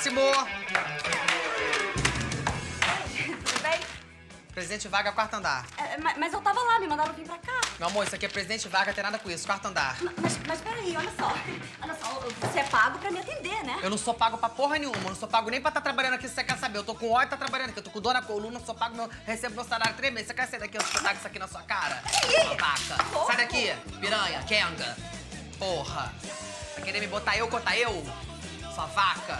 Próximo! Tudo bem? Presidente Vargas, quarto andar. Mas eu tava lá, me mandaram vir pra cá. Meu amor, isso aqui é Presidente Vargas, tem nada com isso, quarto andar. Mas peraí, olha só. Olha só, você é pago pra me atender, né? Eu não sou pago pra porra nenhuma, eu não sou pago nem pra estar trabalhando aqui se você quer saber. Eu tô com ódio e tá trabalhando aqui, eu tô com dor na coluna, sou pago, recebo meu salário 3 meses. Você quer sair daqui, eu espetar isso aqui na sua cara? Sua vaca. Sai daqui, piranha, Kenga. Porra. Vai querer me botar eu contra eu? Sua vaca.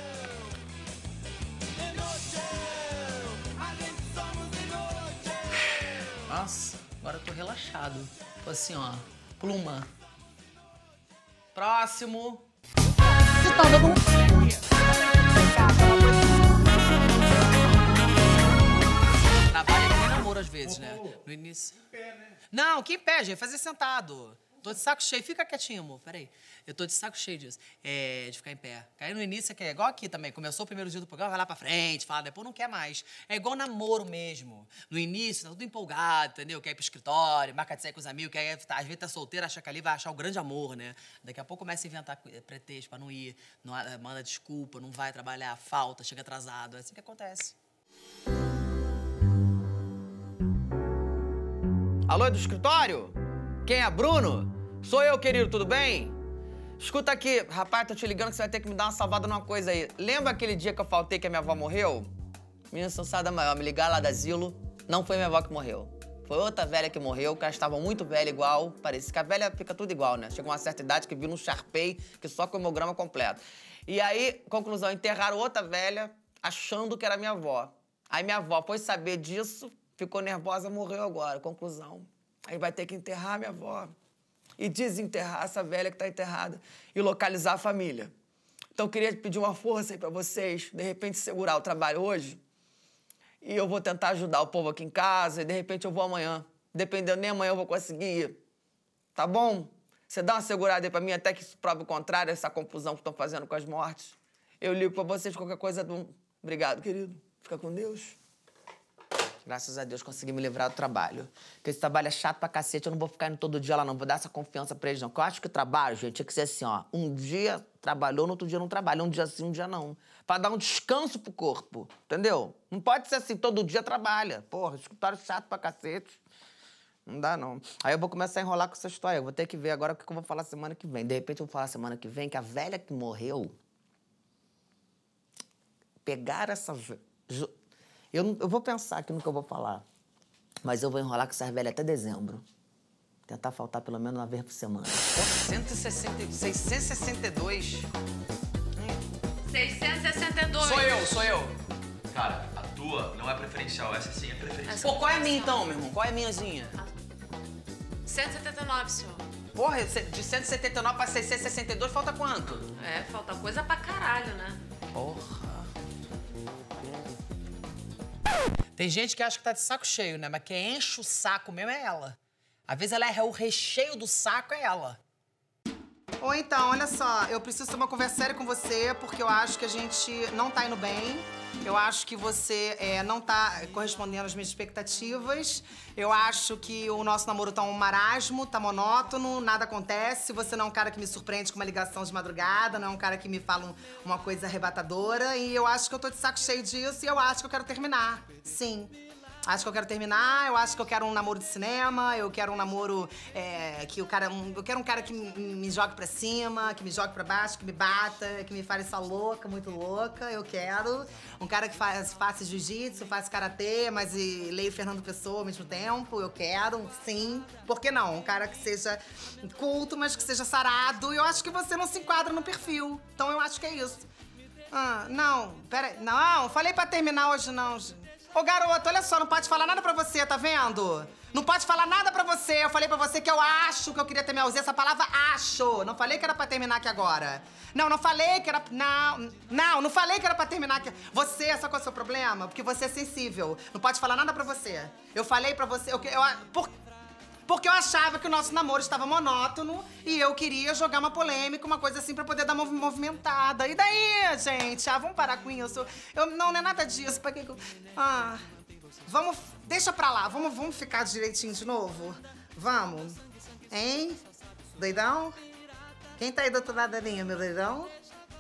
Nossa, agora eu tô relaxado. Tô assim, ó, pluma. Próximo. Você tá dando trabalho que nem namoro às vezes, né? No início. Não, que em pé, gente. Fazer sentado. Tô de saco cheio. Fica quietinho, amor. Peraí. Eu tô de saco cheio disso. De ficar em pé. Aí no início é igual aqui também. Começou o primeiro dia do programa, vai lá pra frente, fala, depois não quer mais. É igual namoro mesmo. No início, tá tudo empolgado, entendeu? Quer ir pro escritório, marca de sair com os amigos, quer, às vezes tá solteiro, acha que ali vai achar o grande amor, né? Daqui a pouco começa a inventar pretexto pra não ir, não, manda desculpa, não vai trabalhar, falta, chega atrasado. É assim que acontece. Alô, é do escritório? Quem é? Bruno? Sou eu, querido, tudo bem? Escuta aqui, rapaz, tô te ligando que você vai ter que me dar uma salvada numa coisa aí. Lembra aquele dia que eu faltei que a minha avó morreu? Menina sensada maior, me ligar lá da asilo. Não foi minha avó que morreu. Foi outra velha que morreu, que elas estavam muito velha igual. Parece que a velha fica tudo igual, né? Chega uma certa idade que vira um Sharpei, que só com o hemograma completo. E aí, conclusão, enterraram outra velha achando que era minha avó. Aí minha avó foi saber disso, ficou nervosa, morreu agora. Conclusão, aí vai ter que enterrar minha avó. E desenterrar essa velha que tá enterrada e localizar a família. Então, eu queria pedir uma força aí pra vocês, de repente, segurar o trabalho hoje. E eu vou tentar ajudar o povo aqui em casa e, de repente, eu vou amanhã. Dependendo, nem amanhã eu vou conseguir ir. Tá bom? Você dá uma segurada aí pra mim até que isso prove o contrário, essa confusão que estão fazendo com as mortes. Eu ligo pra vocês qualquer coisa. Obrigado, querido. Fica com Deus. Graças a Deus consegui me livrar do trabalho. Porque esse trabalho é chato pra cacete, eu não vou ficar indo todo dia lá, não. Vou dar essa confiança pra eles, não. Porque eu acho que o trabalho, gente, tinha que ser assim, ó. Um dia trabalhou, no outro dia não trabalha. Um dia sim, um dia não. Pra dar um descanso pro corpo, entendeu? Não pode ser assim, todo dia trabalha. Porra, escritório chato pra cacete. Não dá, não. Aí eu vou começar a enrolar com essa história. Eu vou ter que ver agora o que eu vou falar semana que vem. De repente eu vou falar semana que vem que a velha que morreu... Pegaram essa... Eu vou pensar aqui no que eu vou falar. Mas eu vou enrolar com essas velhas até dezembro. Tentar faltar pelo menos uma vez por semana. 662. 662. Sou eu. Cara, a tua não é preferencial, essa sim é preferencial. Pô, qual é a minha então, meu irmão? Qual é a minhazinha? 179, senhor. Porra, de 179 pra 662, falta quanto? Falta coisa pra caralho, né? Porra. Tem gente que acha que tá de saco cheio, né? Mas quem enche o saco mesmo é ela. Às vezes ela é o recheio do saco, é ela. Ou então, olha só, eu preciso ter uma conversa séria com você, porque eu acho que a gente não tá indo bem. Eu acho que você não tá correspondendo às minhas expectativas. Eu acho que o nosso namoro tá um marasmo, tá monótono, nada acontece. Você não é um cara que me surpreende com uma ligação de madrugada, não é um cara que me fala uma coisa arrebatadora. E eu acho que eu tô de saco cheio disso e eu acho que eu quero terminar. Sim. Acho que eu quero terminar, eu acho que eu quero um namoro de cinema, eu quero um namoro que o cara... eu quero um cara que me jogue pra cima, que me jogue pra baixo, que me bata, que me fale essa louca, muito louca, eu quero. Um cara que faça jiu-jitsu, faça karatê, mas leia Fernando Pessoa ao mesmo tempo, eu quero, sim. Por que não? Um cara que seja culto, mas que seja sarado. Eu acho que você não se enquadra no perfil, então eu acho que é isso. Não, peraí, não, falei pra terminar hoje não, gente. Ô, garoto, olha só, não pode falar nada pra você, tá vendo? Não pode falar nada pra você. Eu falei pra você que eu acho que eu queria ter minha ausência. Essa palavra acho. Não falei que era pra terminar aqui agora. Não falei que era... Não falei que era pra terminar aqui. Você, sabe qual é o seu problema? Porque você é sensível. Não pode falar nada pra você. Eu falei pra você... Porque eu achava que o nosso namoro estava monótono e eu queria jogar uma polêmica, uma coisa assim, pra poder dar uma movimentada. E daí, gente? Vamos parar com isso. Não é nada disso. Pra que eu... vamos... Deixa pra lá. Vamos ficar direitinho de novo? Vamos. Hein? Doidão? Quem tá aí do outro lado da linha, meu doidão?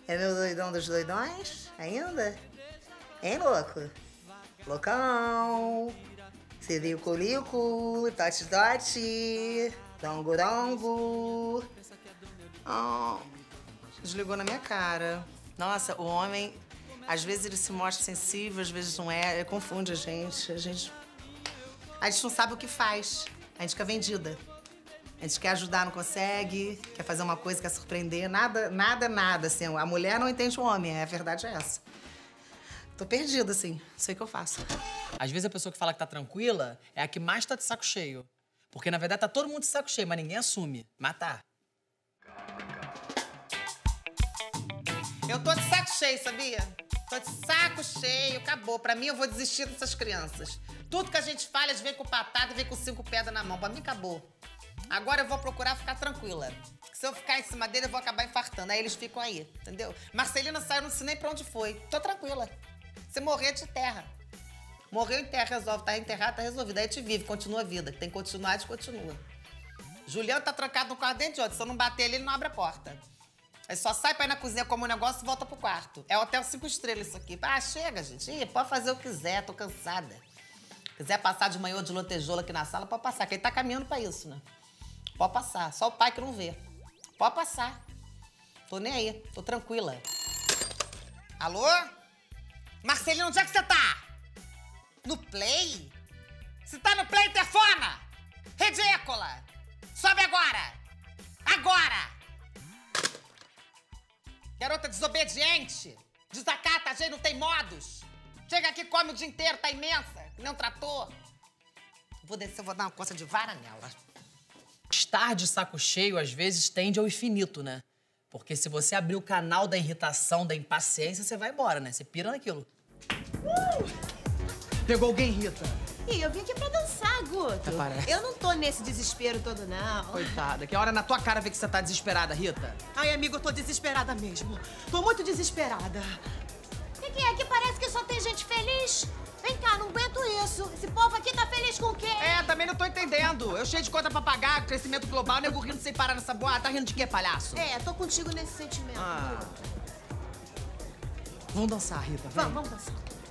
É meu doidão dos doidões? Ainda? Hein, louco? Loucão. Sirico-lico, tote-tote, dongo-dongo. Oh, desligou na minha cara. Nossa, o homem, às vezes ele se mostra sensível, às vezes não é. Ele confunde a gente. A gente não sabe o que faz. A gente fica vendida. A gente quer ajudar, não consegue, quer fazer uma coisa, quer surpreender. Nada, assim. A mulher não entende o homem, a verdade é essa. Tô perdida, assim. Não sei o que eu faço. Às vezes a pessoa que fala que tá tranquila é a que mais tá de saco cheio. Porque, na verdade, tá todo mundo de saco cheio, mas ninguém assume. Mas tá. Eu tô de saco cheio, sabia? Tô de saco cheio, acabou. Pra mim, eu vou desistir dessas crianças. Tudo que a gente fala, eles vêm com patada e vêm com 5 pedras na mão. Pra mim, acabou. Agora eu vou procurar ficar tranquila. Se eu ficar em cima dele, eu vou acabar infartando. Aí eles ficam aí, entendeu? Marcelina saiu, não sei nem pra onde foi. Tô tranquila. Se morrer, te enterra. Morreu, enterra, resolve. Tá enterrado, tá resolvido. Aí te vive, continua a vida. Tem que continuar, a gente continua. Juliano tá trancado no quarto dentro de outro. Se eu não bater ele, ele não abre a porta. Aí só sai pra ir na cozinha, come um negócio e volta pro quarto. É hotel 5 estrelas isso aqui. Ah, chega, gente. Ih, pode fazer o que quiser, tô cansada. Quiser passar de manhã ou de lantejoula aqui na sala, pode passar. Quem tá caminhando pra isso, né? Pode passar. Só o pai que não vê. Pode passar. Tô nem aí. Tô tranquila. Alô? Marcelino, onde é que você tá? No Play? Se tá no Play, telefona! Ridícula! Sobe agora! Agora! Garota desobediente! Desacata, a gente não tem modos! Chega aqui, come o dia inteiro, tá imensa! Nem um trator! Vou descer, vou dar uma coça de vara nela. Estar de saco cheio, às vezes, tende ao infinito, né? Porque se você abrir o canal da irritação, da impaciência, você vai embora, né? Você pira naquilo. Pegou alguém, Rita? Ih, eu vim aqui pra dançar, Guto. Parece. Eu não tô nesse desespero todo, não. Coitada, que hora na tua cara ver que você tá desesperada, Rita? Ai, amigo, eu tô desesperada mesmo. Tô muito desesperada. O que é? Que parece que só tem gente feliz? Vem cá, não aguento isso. Esse povo aqui tá feliz com o quê? É, também não tô entendendo. Eu cheio de conta pra pagar, crescimento global, nego rindo sem parar nessa boa. Tá rindo de quê, palhaço? É, tô contigo nesse sentimento. Vamos dançar, Rita, vem. Vamos dançar.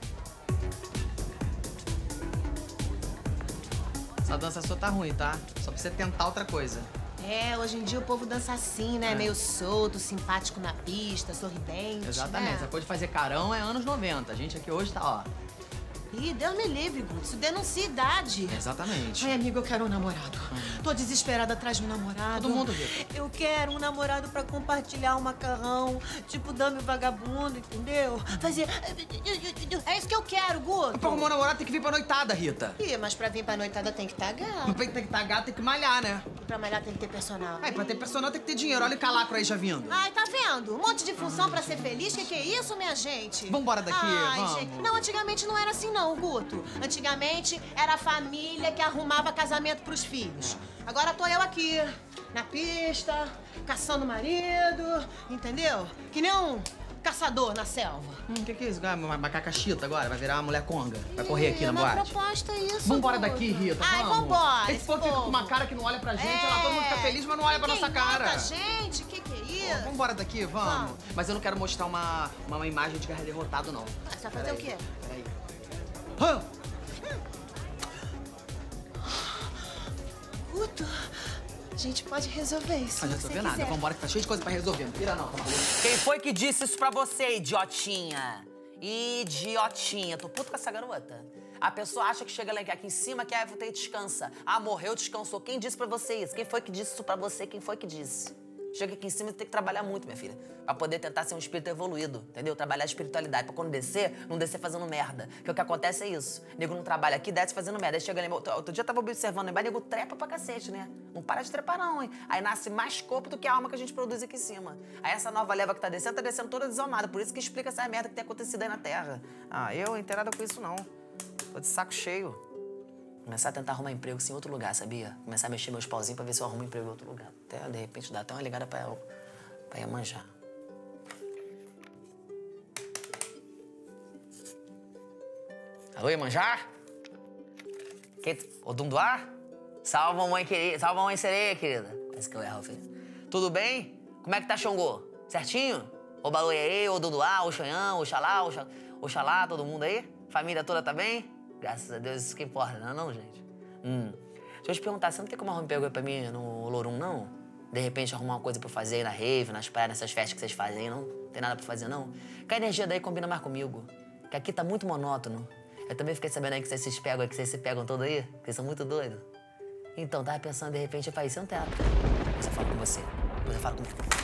Essa dança sua tá ruim, tá? Só pra você tentar outra coisa. É, hoje em dia o povo dança assim, né? Meio solto, simpático na pista, sorridente. Exatamente. Né? Essa coisa de fazer carão é anos 90. A gente aqui hoje tá, ó. Ih, Deus me livre, Guto. Isso denuncia idade. Exatamente. Ai, amigo, eu quero um namorado. Tô desesperada atrás de um namorado. Todo mundo, Rita. Eu quero um namorado pra compartilhar um macarrão, tipo dame vagabundo, entendeu? Fazer... É isso que eu quero, Guto. Pra arrumar um namorado tem que vir pra noitada, Rita. Ih, mas pra vir pra noitada tem que estar gato. Tem que estar gato, tem que malhar, né? E pra malhar tem que ter personal. Aí, pra ter personal tem que ter dinheiro. Olha o calacro aí já vindo. Ai, tá vendo? Um monte de função pra ser feliz. Que é isso, minha gente? Vambora daqui, Ai, vamos. gente. Não, antigamente não era assim não, Guto. Antigamente era a família que arrumava casamento pros filhos. Agora tô eu aqui, na pista, caçando marido, entendeu? Que nem um caçador na selva. Que é isso? Uma macaca chita agora? Vai virar uma mulher conga? Vai correr aqui na boate? Uma proposta isso, Vambora Guto. daqui, Rita, Ai, vamos. vambora. Esse povo fica com uma cara que não olha pra gente, olha lá, todo mundo fica feliz, mas não olha pra nossa cara. Nota, gente, que é isso? Vambora daqui, vamos. Mas eu não quero mostrar uma imagem de guerra derrotado, não. Você vai fazer o quê? Peraí. Guto, a gente pode resolver isso. Não se resolver você nada. quiser. Vambora que tá cheio de coisa pra resolver. Não pira não, tá maluco? Quem foi que disse isso pra você, idiotinha? Idiotinha. Tô puto com essa garota. A pessoa acha que chega lá aqui em cima que voltei e descansa. Ah, morreu, descansou. Quem disse pra você isso? Quem foi que disse isso pra você? Quem foi que disse? Chega aqui em cima e tem que trabalhar muito, minha filha. Pra poder tentar ser um espírito evoluído, entendeu? Trabalhar a espiritualidade. Pra quando descer, não descer fazendo merda. Porque o que acontece é isso. O nego não trabalha aqui, desce fazendo merda. Aí chega ali, outro dia eu tava observando, o nego trepa pra cacete, né? Não para de trepar não, hein? Aí nasce mais corpo do que a alma que a gente produz aqui em cima. Aí essa nova leva que tá descendo toda desalmada. Por isso que explica essa merda que tem acontecido aí na Terra. Ah, eu não tenho nada com isso, não. Tô de saco cheio. Começar a tentar arrumar emprego assim, em outro lugar, sabia? Começar a mexer meus pauzinhos pra ver se eu arrumo emprego em outro lugar. Até, de repente, dá até uma ligada pra ela, pra ir manjar. Alô, Iemanjá? Ô, Dunduá? Salve, mamãe querida. Salve, mamãe sereia, querida. Parece que eu erro, filho. Tudo bem? Como é que tá, Xangô? Certinho? O Balu aí, o Duduá, o Xanhã, o Xalá, Oxalá, todo mundo aí? Família toda tá bem? Graças a Deus, isso que importa, não, gente? Deixa eu te perguntar, você não tem como arrumar um emprego aí pra mim no Lorum, não? De repente arrumar uma coisa pra eu fazer aí na rave, nas praias, nessas festas que vocês fazem, não? Tem nada pra fazer, não? Que a energia daí combina mais comigo. Que aqui tá muito monótono. Eu também fiquei sabendo aí que vocês se pegam, que vocês se pegam todo aí, que vocês são muito doidos. Então, tava pensando, de repente, eu falei, isso é um teatro. Depois eu falo com você. Depois eu falo com...